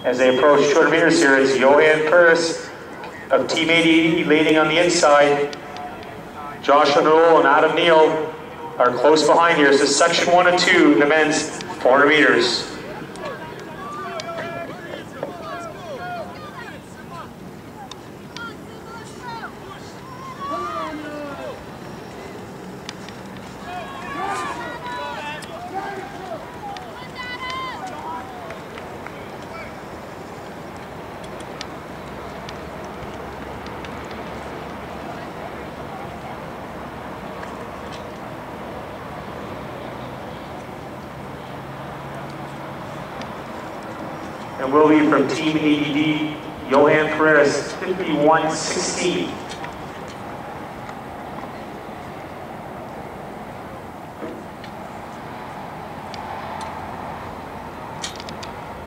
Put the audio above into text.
As they approach 200 meters here, it's Johan Perez of Team 80 leading on the inside. Joshua Newell and Adam Neal are close behind here. This is section 1 and 2 in the men's 400 meters. And will be from Team ADD, Johan Perez, 51.16.